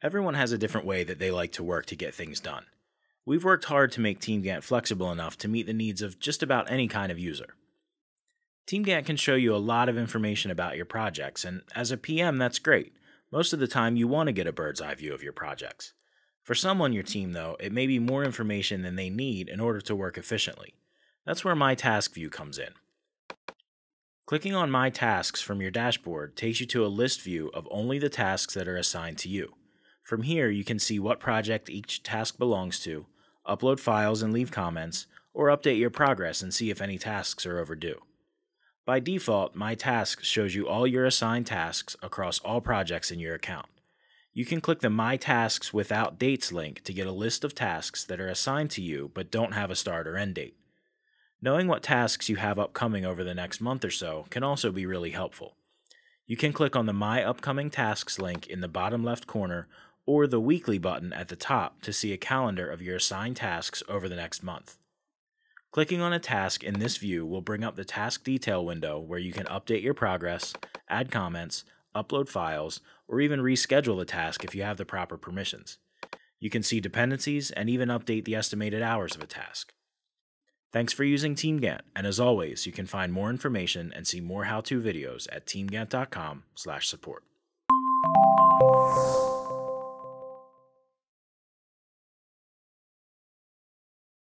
Everyone has a different way that they like to work to get things done. We've worked hard to make TeamGantt flexible enough to meet the needs of just about any kind of user. TeamGantt can show you a lot of information about your projects, and as a PM, that's great. Most of the time, you want to get a bird's eye view of your projects. For some on your team, though, it may be more information than they need in order to work efficiently. That's where My Task view comes in. Clicking on My Tasks from your dashboard takes you to a list view of only the tasks that are assigned to you. From here, you can see what project each task belongs to, upload files and leave comments, or update your progress and see if any tasks are overdue. By default, My Tasks shows you all your assigned tasks across all projects in your account. You can click the My Tasks Without Dates link to get a list of tasks that are assigned to you but don't have a start or end date. Knowing what tasks you have upcoming over the next month or so can also be really helpful. You can click on the My Upcoming Tasks link in the bottom left corner or the Weekly button at the top to see a calendar of your assigned tasks over the next month. Clicking on a task in this view will bring up the task detail window where you can update your progress, add comments, upload files, or even reschedule the task if you have the proper permissions. You can see dependencies and even update the estimated hours of a task. Thanks for using TeamGantt, and as always, you can find more information and see more how-to videos at teamgantt.com/support.